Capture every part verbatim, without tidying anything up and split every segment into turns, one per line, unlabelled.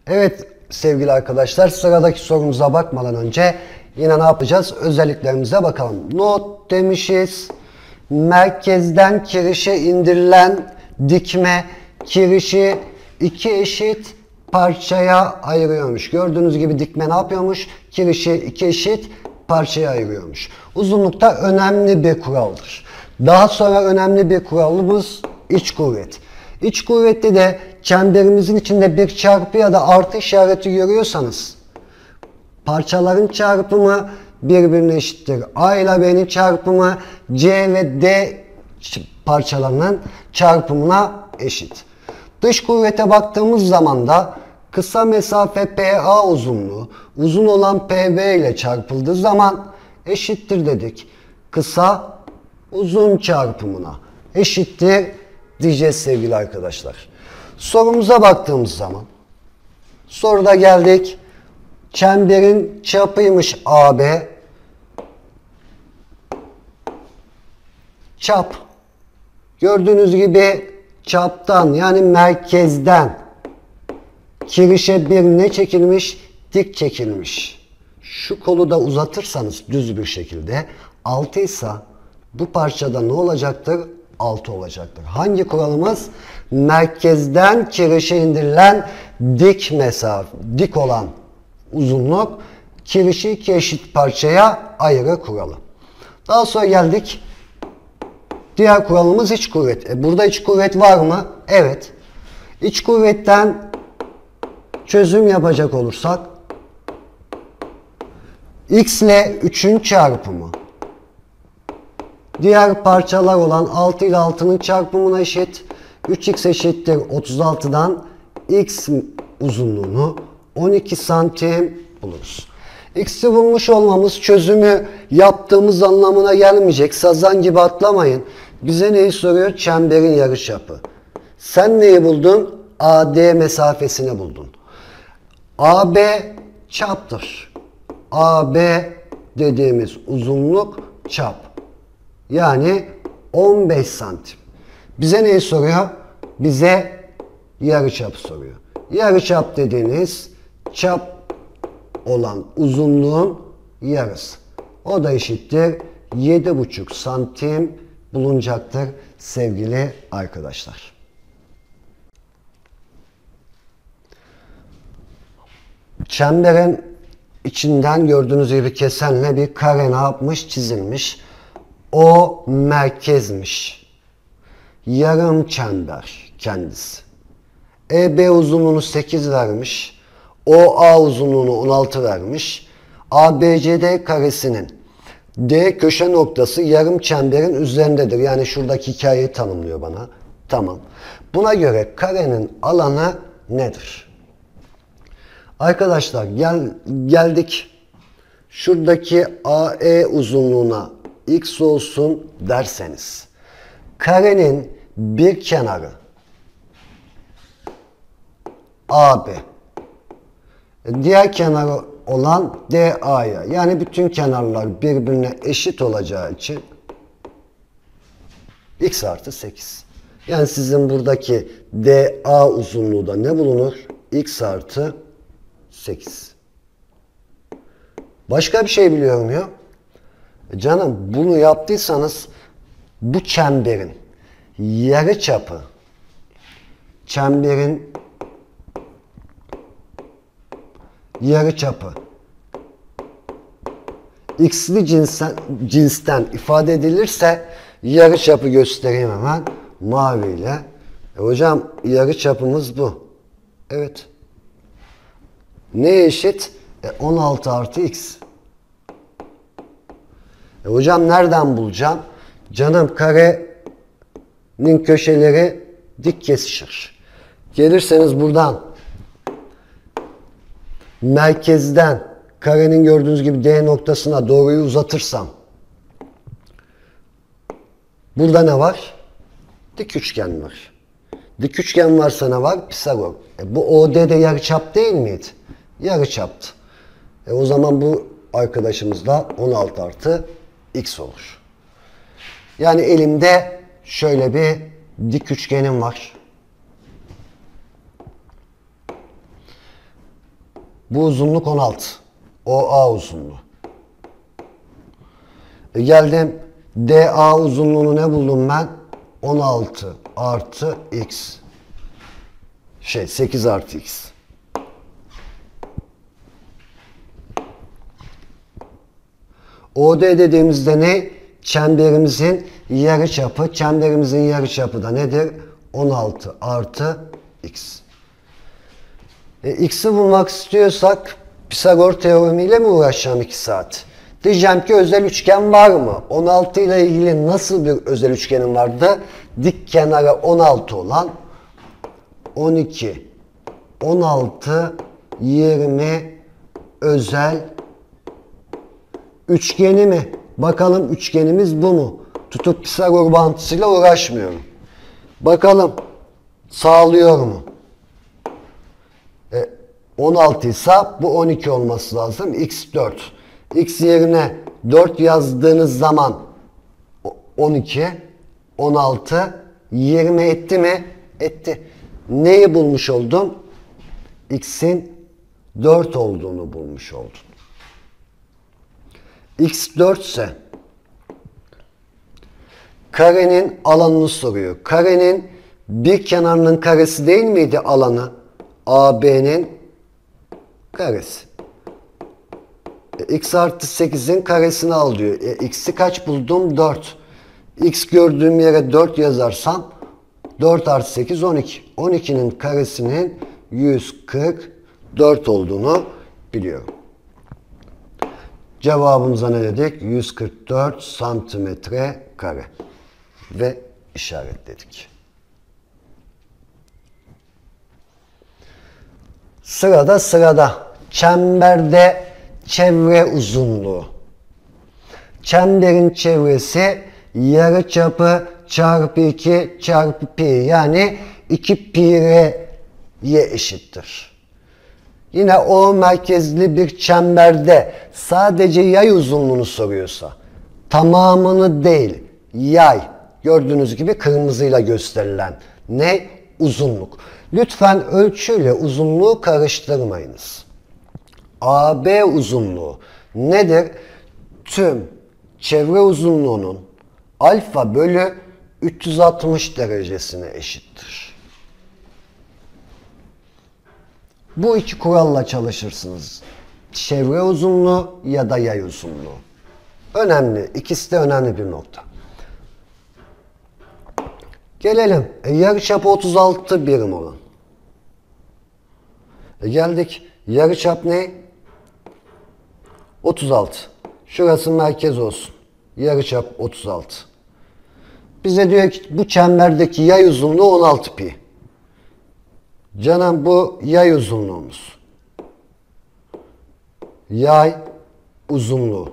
Evet sevgili arkadaşlar, sıradaki sorumuza bakmadan önce yine ne yapacağız? Özelliklerimize bakalım. Not demişiz. Merkezden kirişe indirilen dikme kirişi iki eşit parçaya ayırıyormuş. Gördüğünüz gibi dikme ne yapıyormuş? Kirişi iki eşit parçaya ayırıyormuş. Uzunlukta önemli bir kuraldır. Daha sonra önemli bir kuralımız iç kuvvet. İç kuvvette de çemberimizin içinde bir çarpı ya da artı işareti görüyorsanız parçaların çarpımı birbirine eşittir. A ile B'nin çarpımı C ve D parçalarının çarpımına eşit. Dış kuvvete baktığımız zaman da kısa mesafe P A uzunluğu uzun olan P B ile çarpıldığı zaman eşittir dedik. Kısa uzun çarpımına eşittir diyeceğiz sevgili arkadaşlar. Sorumuza baktığımız zaman soruda geldik. Çemberin çapıymış A B. Çap. Gördüğünüz gibi çaptan yani merkezden kirişe bir ne çekilmiş? Dik çekilmiş. Şu kolu da uzatırsanız düz bir şekilde altı ise bu parçada ne olacaktır? altı olacaktır. Hangi kuralımız? Merkezden kirişe indirilen dik mesafe, dik olan uzunluk kirişi iki eşit parçaya ayırır kuralı. Daha sonra geldik. Diğer kuralımız iç kuvvet. E burada iç kuvvet var mı? Evet. İç kuvvetten çözüm yapacak olursak x ile üçün çarpımı diğer parçalar olan altı ile altının çarpımına eşit. üç x eşittir otuz altıdan x uzunluğunu on iki santim buluruz. X'i bulmuş olmamız çözümü yaptığımız anlamına gelmeyecek. Sazan gibi atlamayın. Bize neyi soruyor? Çemberin yarıçapı. Sen neyi buldun? A D mesafesini buldun. A B çaptır. A B dediğimiz uzunluk çap. Yani on beş santim. Bize neyi soruyor? Bize yarıçapı soruyor. Yarıçap dediğiniz çap olan uzunluğun yarısı. O da eşittir yedi buçuk santim bulunacaktır sevgili arkadaşlar. Çemberin içinden gördüğünüz gibi kesenle bir kare ne yapmış? Çizilmiş. O merkezmiş. Yarım çember kendisi. E B uzunluğunu sekiz vermiş. O A uzunluğunu on altı vermiş. A B C D karesinin D köşe noktası yarım çemberin üzerindedir. Yani şuradaki hikayeyi tanımlıyor bana. Tamam. Buna göre karenin alanı nedir? Arkadaşlar gel, geldik. Şuradaki A E uzunluğuna x olsun derseniz karenin bir kenarı A B, diğer kenarı olan D A'ya, yani bütün kenarlar birbirine eşit olacağı için x artı sekiz. Yani sizin buradaki D A uzunluğu da ne bulunur? X artı sekiz. Başka bir şey biliyor muyum? Canım bunu yaptıysanız bu çemberin yarıçapı, çemberin yarıçapı x'li cinsten, cinsten ifade edilirse yarıçapı göstereyim hemen maviyle. E hocam yarıçapımız bu. Evet. Neye eşit? E on altı artı x. E hocam nereden bulacağım? Canım karenin köşeleri dik kesişir. Gelirseniz buradan merkezden karenin gördüğünüz gibi D noktasına doğruyu uzatırsam burada ne var? Dik üçgen var. Dik üçgen varsa ne var? Pisagor. E bu O D de yarıçap değil miydi? Yarıçaptı. E o zaman bu arkadaşımız da on altı artı x olur. Yani elimde şöyle bir dik üçgenim var. Bu uzunluk on altı. O A uzunluğu. E geldim D A uzunluğunu ne buldum ben? on altı artı x. Şey sekiz artı x. O D dediğimizde ne? Çemberimizin yarıçapı. Çemberimizin yarıçapı da nedir? on altı artı x. E, x'i bulmak istiyorsak Pisagor teoremiyle mi uğraşacağım iki saat? Diyeceğim ki özel üçgen var mı? on altı ile ilgili nasıl bir özel üçgenim vardı? Dik kenarı on altı olan on iki, on altı, yirmi özel üçgeni mi? Bakalım üçgenimiz bu mu? Tutup Pisagor bağıntısıyla uğraşmıyorum. Bakalım sağlıyor mu? E, on altı ise bu on iki olması lazım. X dört. X yerine dört yazdığınız zaman on iki, on altı, yirmi etti mi? Etti. Neyi bulmuş oldum? X'in dört olduğunu bulmuş oldum. X dört ise karenin alanını soruyor. Karenin bir kenarının karesi değil miydi alanı? A B'nin karesi. E, x artı sekizin karesini al diyor. E, x'i kaç buldum? dört. X gördüğüm yere dört yazarsam dört artı sekiz on iki. on ikinin karesinin yüz kırk dört olduğunu biliyorum. Cevabımıza ne dedik? yüz kırk dört santimetre kare. Ve işaretledik. Sırada sırada çemberde çevre uzunluğu. Çemberin çevresi yarıçapı çarpı iki çarpı pi, yani iki pi r'ye eşittir. Yine O merkezli bir çemberde sadece yay uzunluğunu soruyorsa, tamamını değil, yay, gördüğünüz gibi kırmızıyla gösterilen ne? Uzunluk. Lütfen ölçüyle uzunluğu karıştırmayınız. A B uzunluğu nedir? Tüm çevre uzunluğunun alfa bölü üç yüz altmış derecesine eşittir. Bu iki kuralla çalışırsınız. Çevre uzunluğu ya da yay uzunluğu. Önemli. İkisi de önemli bir nokta. Gelelim. E, yarıçapı otuz altı birim olan. E, geldik. Yarıçap ne? otuz altı. Şurası merkez olsun. Yarıçap otuz altı. Bize diyor ki bu çemberdeki yay uzunluğu on altı pi. Canım bu yay uzunluğumuz. Yay uzunluğu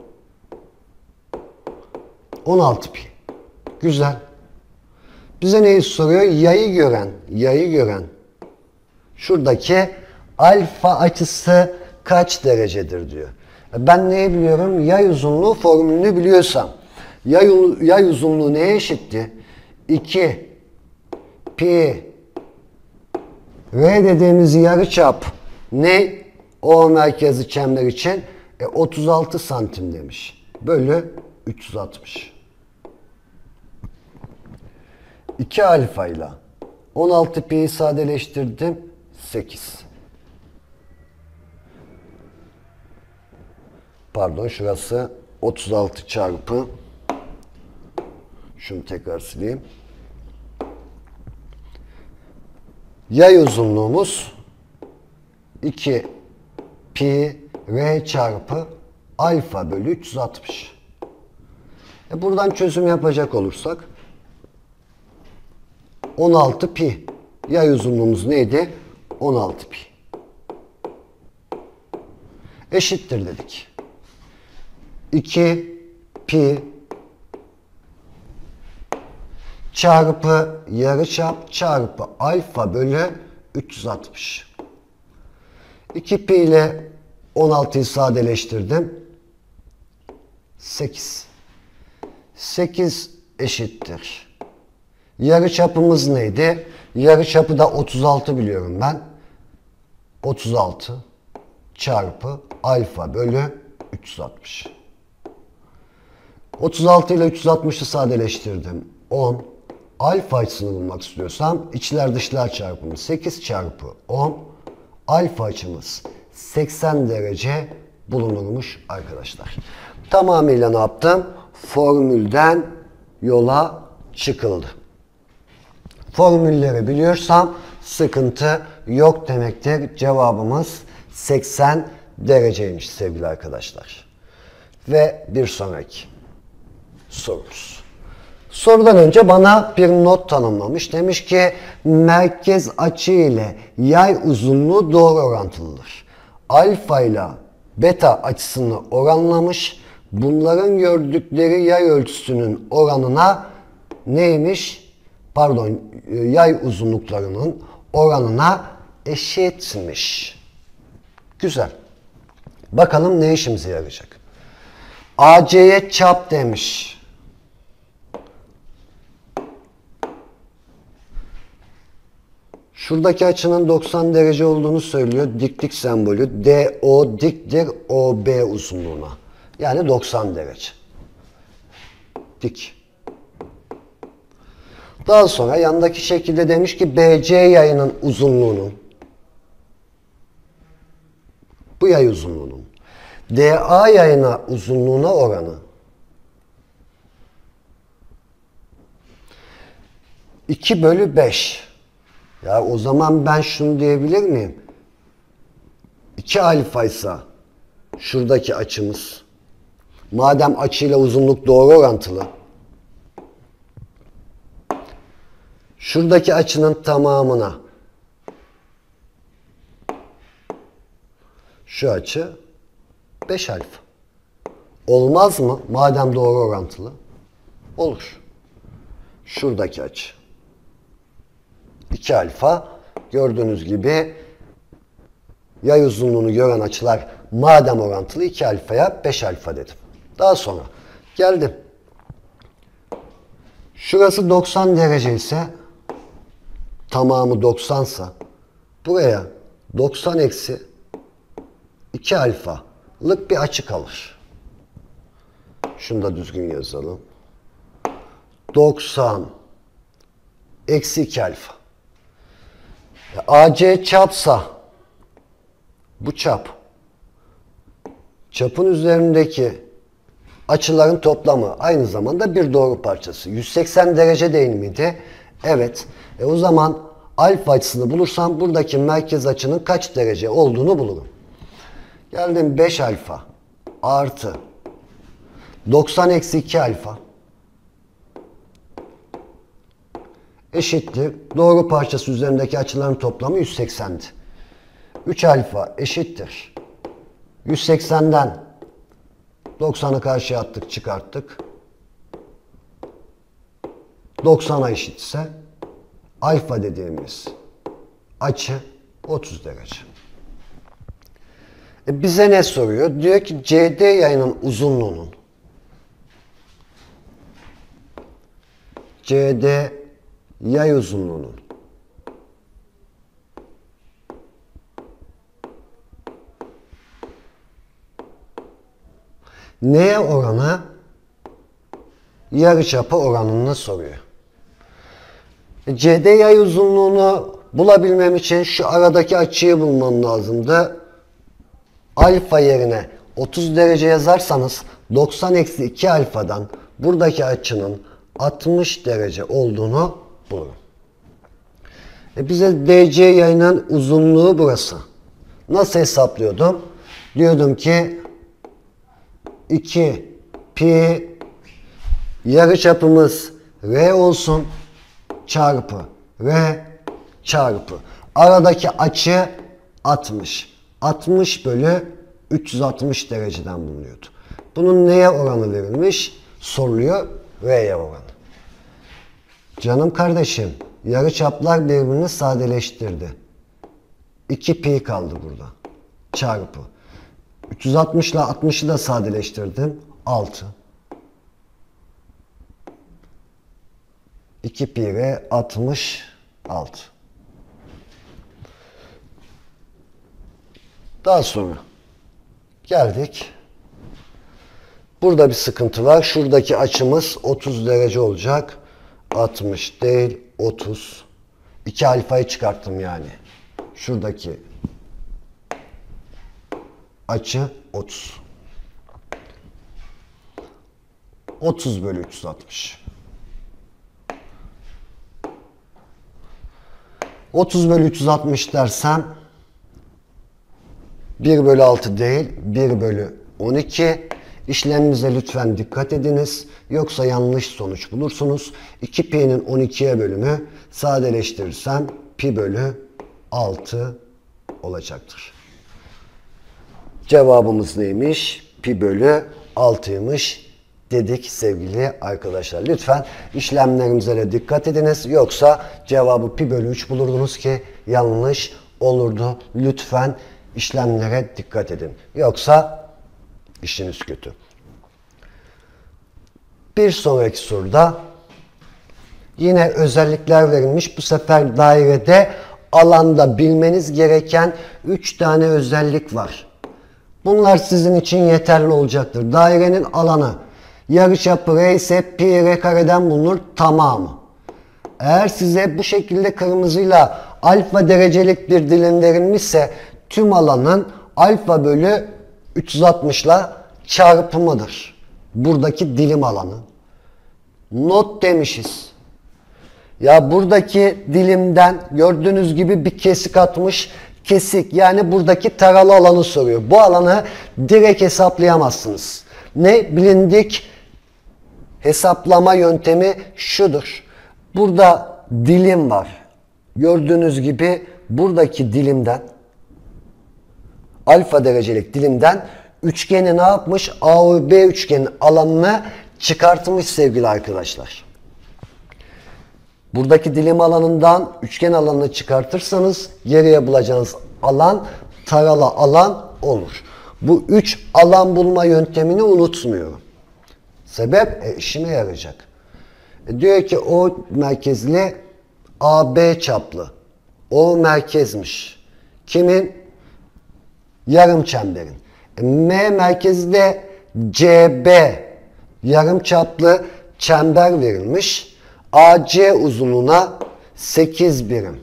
on altı pi. Güzel. Bize neyi soruyor? Yayı gören, yayı gören. Şuradaki alfa açısı kaç derecedir diyor. Ben neyi biliyorum? Yay uzunluğu formülünü biliyorsam. Yay, yay uzunluğu neye eşitti? iki pi R dediğimiz yarıçap ne? O merkezli çember için e, otuz altı santim demiş. Bölü üç yüz altmış. iki alfa ile on altı pi'yi sadeleştirdim. sekiz. Pardon, şurası otuz altı çarpı. Şunu tekrar sileyim. Yay uzunluğumuz iki pi r çarpı alfa bölü üç yüz altmış. E buradan çözüm yapacak olursak on altı pi. Yay uzunluğumuz neydi? on altı pi. Eşittir dedik. iki pi çarpı yarıçap çarpı alfa bölü üç yüz altmış. iki pi ile on altıyı sadeleştirdim. sekiz. sekiz eşittir. Yarıçapımız neydi? Yarıçapı da otuz altı biliyorum ben. otuz altı çarpı alfa bölü üç yüz altmış. otuz altı ile üç yüz altmışı sadeleştirdim. on. Alfa açısını bulmak istiyorsam içler dışlar çarpımı sekiz çarpı on. Alfa açımız seksen derece bulunurmuş arkadaşlar. Tamamıyla ne yaptım? Formülden yola çıkıldı. Formülleri biliyorsam sıkıntı yok demektir. Cevabımız seksen dereceymiş sevgili arkadaşlar. Ve bir sonraki sorumuz. Sorudan önce bana bir not tanımlamış. Demiş ki merkez açı ile yay uzunluğu doğru orantılıdır. Alfa ile beta açısını oranlamış. Bunların gördükleri yay ölçüsünün oranına neymiş? Pardon, yay uzunluklarının oranına eşitmiş. Güzel. Bakalım ne işimize yarayacak. A C'ye çap demiş. Şuradaki açının doksan derece olduğunu söylüyor. Diklik sembolü. D O diktir O B uzunluğuna. Yani doksan derece. Dik. Daha sonra yandaki şekilde demiş ki B C yayının uzunluğunun, bu yay uzunluğunun D A yayına uzunluğuna oranı iki bölü beş. Ya o zaman ben şunu diyebilir miyim? iki alfa ise şuradaki açımız, madem açıyla uzunluk doğru orantılı, şuradaki açının tamamına şu açı beş alfa. Olmaz mı? Madem doğru orantılı. Olur. Şuradaki açı iki alfa. Gördüğünüz gibi yay uzunluğunu gören açılar madem orantılı iki alfaya beş alfa dedim. Daha sonra geldim. Şurası doksan derece ise, tamamı doksan ise buraya doksan eksi iki alfalık bir açı kalır. Şunu da düzgün yazalım. doksan eksi iki alfa. A C çapsa bu çap, çapın üzerindeki açıların toplamı aynı zamanda bir doğru parçası. yüz seksen derece değil miydi? Evet. E o zaman alfa açısını bulursam buradaki merkez açının kaç derece olduğunu bulurum. Geldim beş alfa artı doksan eksi iki alfa eşittir. Doğru parçası üzerindeki açıların toplamı yüz seksendi. üç alfa eşittir. yüz seksenden doksanı karşıya attık, çıkarttık. doksana eşitse alfa dediğimiz açı otuz derece. E bize ne soruyor? Diyor ki C D yayının uzunluğunun C D yay uzunluğunun neye oranı? Yarıçapı oranını soruyor. C D yay uzunluğunu bulabilmem için şu aradaki açıyı bulmam lazımdı. Alfa yerine otuz derece yazarsanız doksan eksi iki alfadan buradaki açının altmış derece olduğunu bulurum. E bize D C yayının uzunluğu burası. Nasıl hesaplıyordum? Diyordum ki iki pi yarıçapımız R olsun çarpı R çarpı aradaki açı altmış. altmış bölü üç yüz altmış dereceden bulunuyordu. Bunun neye oranı verilmiş? Soruluyor. R'ye oranı. Canım kardeşim, yarıçaplar birbirini sadeleştirdi. iki pi kaldı burada. Çarpı. üç yüz altmış ile altmışı da sadeleştirdim. altı. iki pi R altmış altı. Daha sonra Geldik. Burada bir sıkıntı var. Şuradaki açımız otuz derece olacak. altmış değil, otuz. iki alfayı çıkarttım yani. Şuradaki açı otuz. otuz bölü üç yüz altmış. otuz bölü üç yüz altmış dersem bir bölü altı değil, bir bölü on iki. İşlemimize lütfen dikkat ediniz. Yoksa yanlış sonuç bulursunuz. iki pi'nin on ikiye bölümü sadeleştirirsem pi bölü altı olacaktır. Cevabımız neymiş? Pi bölü altıymış dedik sevgili arkadaşlar. Lütfen işlemlerimize de dikkat ediniz. Yoksa cevabı pi bölü üç bulurdunuz ki yanlış olurdu. Lütfen işlemlere dikkat edin. Yoksa işiniz kötü. Bir sonraki soruda yine özellikler verilmiş. Bu sefer dairede alanda bilmeniz gereken üç tane özellik var. Bunlar sizin için yeterli olacaktır. Dairenin alanı yarıçapı r ise pi r kareden bulunur tamamı. Eğer size bu şekilde kırmızıyla alfa derecelik bir dilim verilmişse tüm alanın alfa bölü üç yüz altmış ile çarpımıdır. Buradaki dilim alanı. Not demişiz. Ya buradaki dilimden gördüğünüz gibi bir kesik atmış. Kesik yani buradaki taralı alanı soruyor. Bu alanı direkt hesaplayamazsınız. Ne? Bilindik hesaplama yöntemi şudur. Burada dilim var. Gördüğünüz gibi buradaki dilimden alfa derecelik dilimden üçgeni ne yapmış? A ve B üçgenin alanını çıkartmış sevgili arkadaşlar. Buradaki dilim alanından üçgen alanını çıkartırsanız geriye bulacağınız alan taralı alan olur. Bu üç alan bulma yöntemini unutmuyorum. Sebep e, işime yarayacak. E, diyor ki O merkezli A B çaplı. O merkezmiş. Kimin? Yarım çemberin. E, M merkezde C B yarım çaplı çember verilmiş. A C uzunluğuna sekiz birim.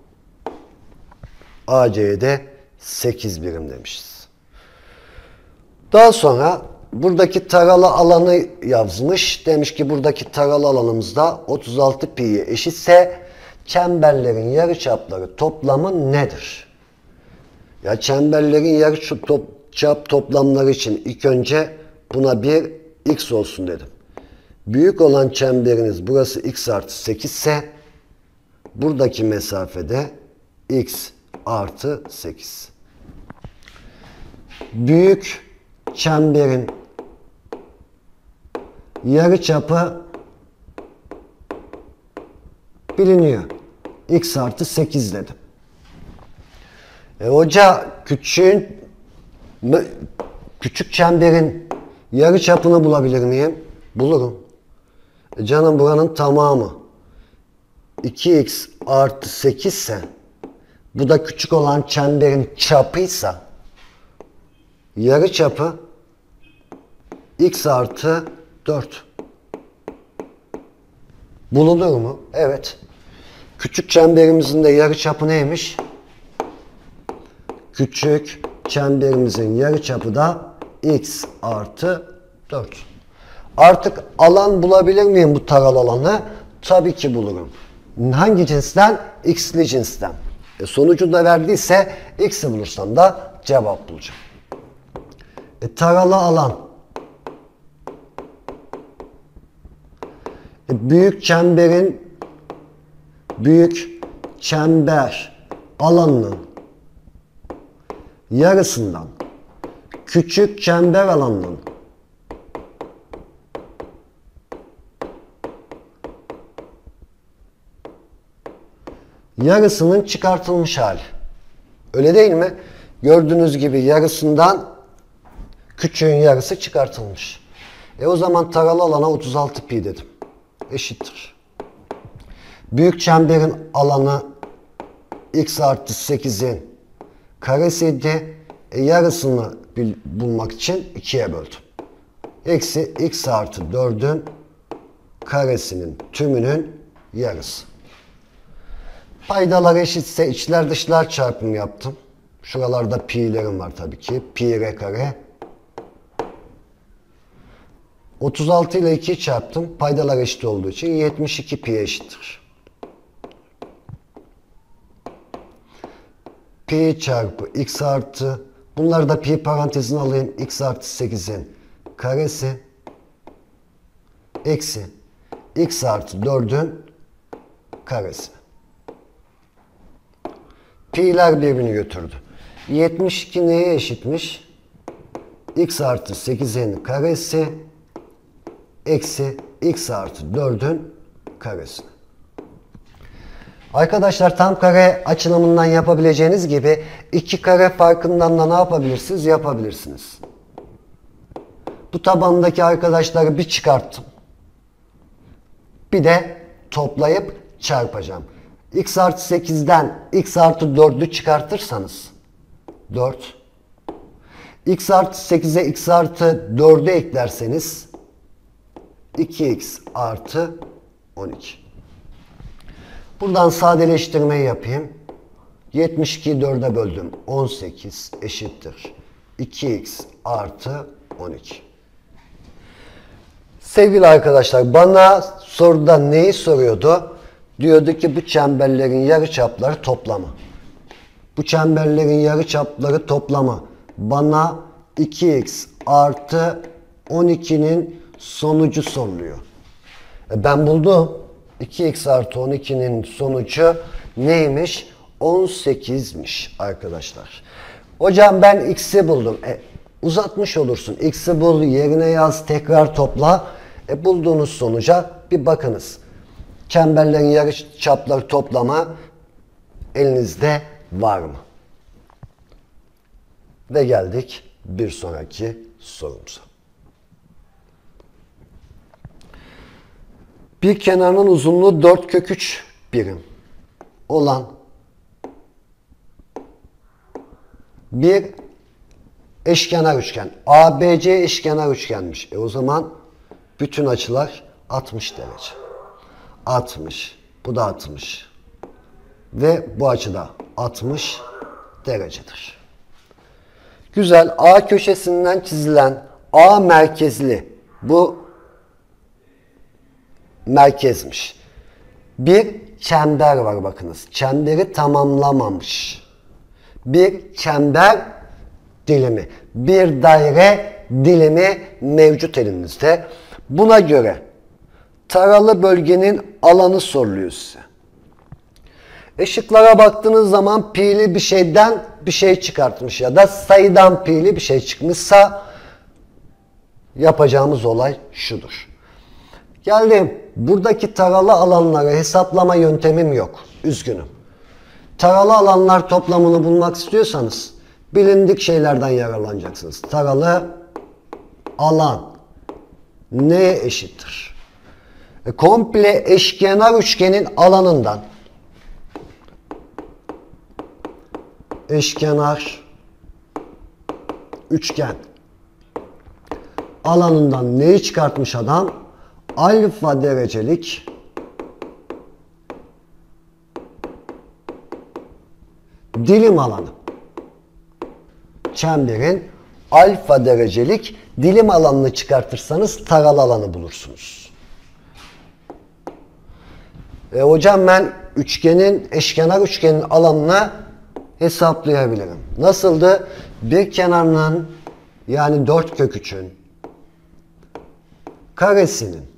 A C'ye de sekiz birim demişiz. Daha sonra buradaki taralı alanı yazmış. Demiş ki buradaki taralı alanımızda otuz altı pi'ye eşitse çemberlerin yarıçapları toplamı nedir? Ya çemberlerin yarıçap toplamları için ilk önce buna bir x olsun dedim. Büyük olan çemberiniz burası x artı sekiz ise buradaki mesafede x artı sekiz. Büyük çemberin yarıçapı biliniyor. X artı sekiz dedim. E hoca küçüğün küçük çemberin yarıçapını bulabilir miyim? Bulurum. E canım buranın tamamı iki x artı sekiz ise bu da küçük olan çemberin çapıysa yarıçapı x artı dört. Bulunur mu? Evet. Küçük çemberimizin de yarıçapı neymiş? Küçük çemberimizin yarıçapı da x artı dört. Artık alan bulabilir miyim bu taralı alanı? Tabii ki bulurum. Hangi cinsten? X'li cinsten. E sonucu da verdiyse x'i bulursam da cevap bulacağım. E taralı alan. E büyük çemberin büyük çember alanının yarısından küçük çember alanının yarısının çıkartılmış hali. Öyle değil mi? Gördüğünüz gibi yarısından küçüğün yarısı çıkartılmış. E o zaman taralı alana otuz altı pi dedim. Eşittir. Büyük çemberin alanı x artı sekizin karesiydi. E, yarısını bulmak için ikiye böldüm. Eksi x artı dördün karesinin tümünün yarısı. Paydalar eşitse içler dışlar çarpımı yaptım. Şuralarda pi'lerim var tabii ki. Pi r kare. otuz altı ile ikiyi çarptım. Paydalar eşit olduğu için yetmiş iki pi eşittir. Pi çarpı x artı, bunları da pi parantezine alayım. X artı sekizin karesi eksi x artı dördün karesi. Pi'ler birbirini götürdü. yetmiş iki neye eşitmiş? X artı sekizin karesi eksi x artı dördün karesi. Arkadaşlar tam kare açılımından yapabileceğiniz gibi iki kare farkından da ne yapabilirsiniz? Yapabilirsiniz. Bu tabandaki arkadaşları bir çıkarttım. Bir de toplayıp çarpacağım. X artı sekizden x artı dördü çıkartırsanız dört. X artı sekize x artı dördü eklerseniz iki x artı on iki. Buradan sadeleştirmeyi yapayım. yetmiş ikiyi dörde böldüm. on sekiz eşittir iki x artı on iki. Sevgili arkadaşlar, bana soruda neyi soruyordu? Diyordu ki bu çemberlerin yarıçapları toplamı. Bu çemberlerin yarıçapları toplamı bana iki x artı on ikinin sonucu soruluyor. E ben buldum. iki x artı on ikinin sonucu neymiş? on sekizmiş arkadaşlar. Hocam ben x'i buldum. E, uzatmış olursun. X'i bul, yerine yaz, tekrar topla. E, bulduğunuz sonuca bir bakınız. Çemberlerin yarıçapları toplamı elinizde var mı? Ve geldik bir sonraki sorumuza. Bir kenarının uzunluğu dört kök üç birim olan bir eşkenar üçgen. A B C eşkenar üçgenmiş. E o zaman bütün açılar altmış derece. altmış. Bu da altmış. Ve bu açıda altmış derecedir. Güzel. A köşesinden çizilen A merkezli bu merkezmiş. Bir çember var bakınız. Çemberi tamamlamamış. Bir çember dilimi. Bir daire dilimi mevcut elimizde. Buna göre taralı bölgenin alanı soruluyor size. Işıklara baktığınız zaman pi'li bir şeyden bir şey çıkartmış ya da sayıdan pi'li bir şey çıkmışsa yapacağımız olay şudur. Geldim. Buradaki taralı alanları hesaplama yöntemim yok. Üzgünüm. Taralı alanlar toplamını bulmak istiyorsanız bilindik şeylerden yararlanacaksınız. Taralı alan neye eşittir? E, komple eşkenar üçgenin alanından eşkenar üçgen alanından neyi çıkartmış adam? Alfa derecelik dilim alanı. Çemberin alfa derecelik dilim alanını çıkartırsanız taralı alanı bulursunuz. E, hocam ben üçgenin, eşkenar üçgenin alanını hesaplayabilirim. Nasıldı? Bir kenarının yani dört kök üçün karesinin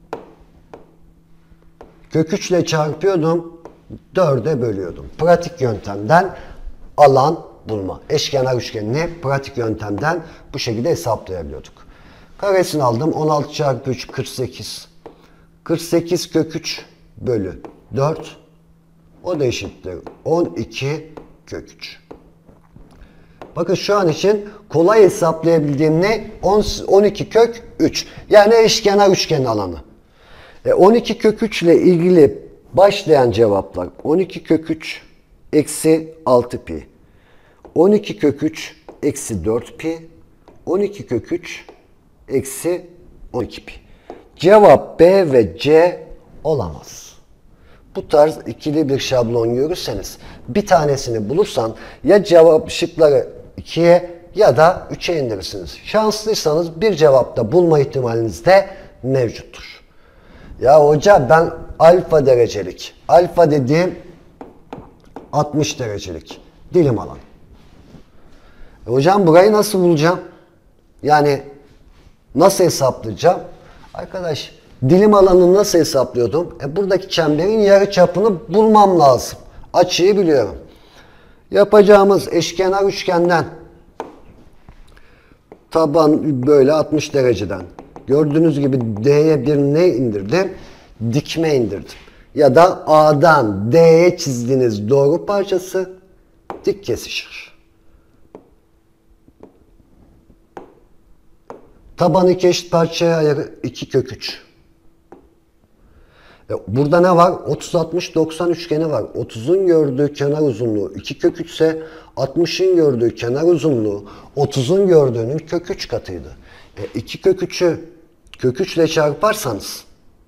kök üç ile çarpıyordum, dörde bölüyordum. Pratik yöntemden alan bulma. Eşkenar üçgenini pratik yöntemden bu şekilde hesaplayabiliyorduk. Karesini aldım. on altı çarpı üç kırk sekiz. kırk sekiz kök üç bölü dört. O da eşittir on iki kök üç. Bakın şu an için kolay hesaplayabildiğim ne? on iki kök üç. Yani eşkenar üçgen alanı. E on iki kök üç ile ilgili başlayan cevaplar on iki kök üç eksi altı pi. on iki kök üç eksi dört pi. on iki kök üç eksi on iki pi. Cevap B ve C olamaz. Bu tarz ikili bir şablon görürseniz bir tanesini bulursan ya cevap şıkları ikiye ya da üçe indirirsiniz. Şanslıysanız bir cevapta bulma ihtimaliniz de mevcuttur. Ya hoca ben alfa derecelik, alfa dediğim altmış derecelik dilim alan. E hocam burayı nasıl bulacağım? Yani nasıl hesaplayacağım? Arkadaş dilim alanını nasıl hesaplıyordum? E buradaki çemberin yarıçapını bulmam lazım. Açıyı biliyorum. Yapacağımız eşkenar üçgenden taban böyle altmış dereceden. Gördüğünüz gibi D'ye bir ne indirdim? Dikme indirdim. Ya da A'dan D'ye çizdiğiniz doğru parçası dik kesişir. Tabanı iki eşit parçaya ayırı iki kök üç. E burada ne var? otuz altmış doksan üçgeni var. otuzun gördüğü kenar uzunluğu iki kök üç ise altmışın gördüğü kenar uzunluğu otuzun gördüğünün kök üç katıydı. E iki kök üçü kök üç ile çarparsanız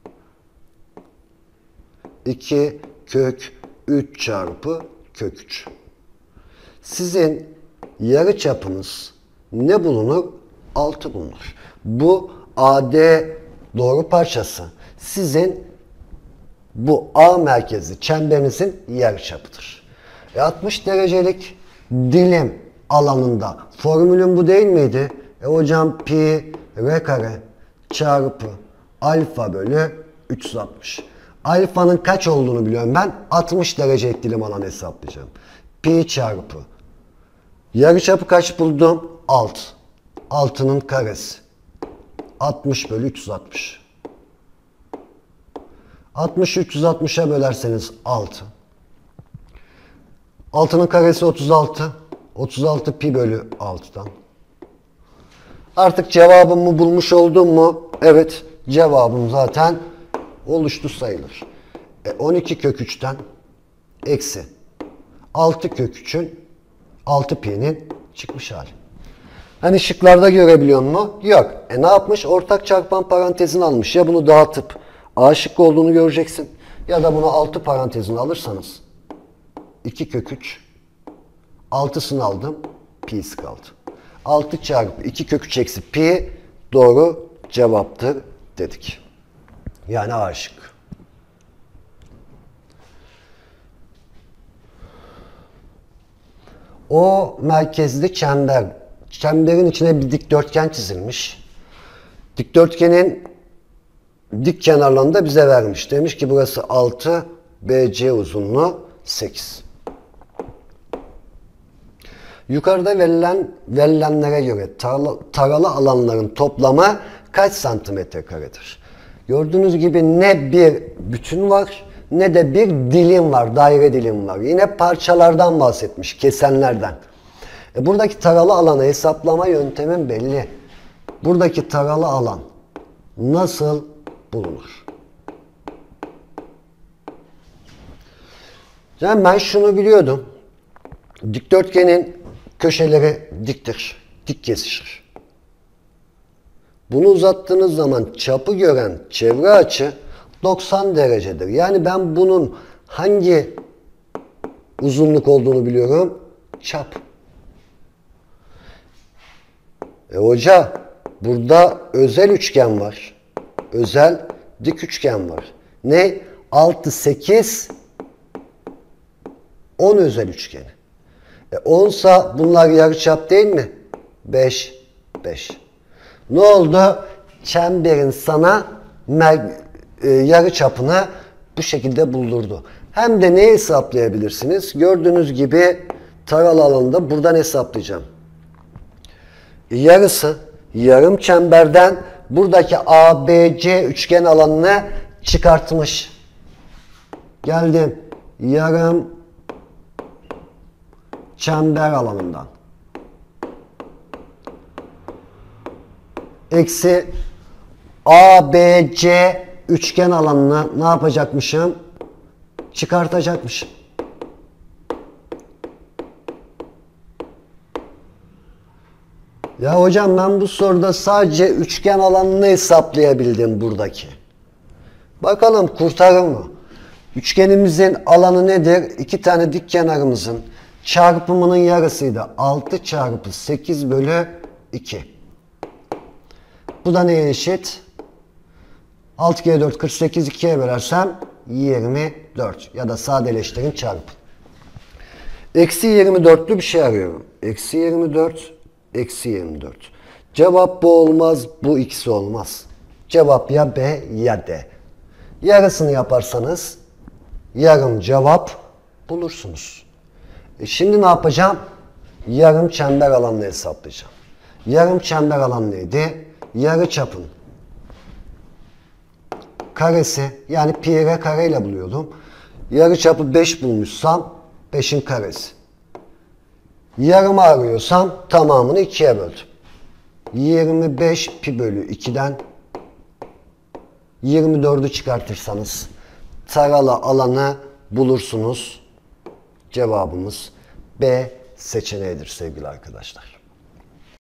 iki kök üç çarpı kök üç. Sizin yarıçapınız ne bulunur? altı bulunur. Bu A D doğru parçası sizin bu A merkezli çemberinizin yarıçapıdır. E altmış derecelik dilim alanında formülün bu değil miydi? E hocam pi r kare çarpı alfa bölü üç yüz altmış. Alfanın kaç olduğunu biliyorum ben. altmış derecelik dilim alanı hesaplayacağım. Pi çarpı yarıçapı kaç buldum? altı. altının karesi. altmış bölü üç yüz altmış. altmışı üç yüz altmışa bölerseniz altı. altının karesi otuz altı. otuz altı pi bölü altıdan. Artık cevabımı bulmuş oldum mu? Evet. Cevabım zaten oluştu sayılır. E on iki kök üçten eksi altı kök üçün altı pi'nin çıkmış hali. Hani şıklarda görebiliyor mu? Yok. E ne yapmış? Ortak çarpan parantezini almış. Ya bunu dağıtıp A şıkkı olduğunu göreceksin. Ya da bunu altı parantezini alırsanız iki kök üç altısını aldım. Pi'si kaldı. altı çarpı iki kök üç eksi pi doğru cevaptır dedik. Yani A şıkkı. O merkezli çember. Çemberin içine bir dikdörtgen çizilmiş. Dikdörtgenin dik kenarlarını da bize vermiş. Demiş ki burası altı, B C uzunluğu sekiz. Yukarıda verilen verilenlere göre taralı, taralı alanların toplamı kaç santimetre karedir? Gördüğünüz gibi ne bir bütün var ne de bir dilim var, daire dilim var. Yine parçalardan bahsetmiş, kesenlerden. E buradaki taralı alanı hesaplama yöntemim belli. Buradaki taralı alan nasıl bulunur? Yani ben şunu biliyordum. Dikdörtgenin köşeleri diktir, dik kesişir. Bunu uzattığınız zaman çapı gören çevre açı doksan derecedir. Yani ben bunun hangi uzunluk olduğunu biliyorum. Çap. E hoca burada özel üçgen var. Özel dik üçgen var. Ne? altı, sekiz, on özel üçgeni. E on sa bunlar yarıçap değil mi? beş, beş. Ne oldu? Çemberin sana e, yarıçapını bu şekilde buldurdu. Hem de neyi hesaplayabilirsiniz? Gördüğünüz gibi taralı alanında buradan hesaplayacağım. Yarısı yarım çemberden buradaki A B C üçgen alanını çıkartmış. Geldim. Yarım çember alanından. Eksi A B C üçgen alanını ne yapacakmışım? Çıkartacakmışım. Ya hocam ben bu soruda sadece üçgen alanını hesaplayabildim buradaki. Bakalım kurtarır mı? Üçgenimizin alanı nedir? İki tane dik kenarımızın çarpımının yarısıydı. altı çarpı sekiz bölü iki. Bu da neye eşit? altı kere dört kırk sekiz, ikiye bölersem yirmi dört. Ya da sadeleştirin çarpın. Eksi yirmi dörtlü bir şey arıyorum. Eksi yirmi dört, eksi yirmi dört. Cevap bu olmaz, bu ikisi olmaz. Cevap ya B ya D. Yarısını yaparsanız yarım cevap bulursunuz. E şimdi ne yapacağım? Yarım çember alanını hesaplayacağım. Yarım çember alanı neydi? Yarıçapın karesi, yani pi r kare ile buluyordum. Yarıçapı beş bulmuşsam beşin karesi. Yarımı arıyorsam tamamını ikiye böldüm. yirmi beş pi bölü iki'den yirmi dördü çıkartırsanız taralı alanı bulursunuz. Cevabımız B seçeneğidir sevgili arkadaşlar.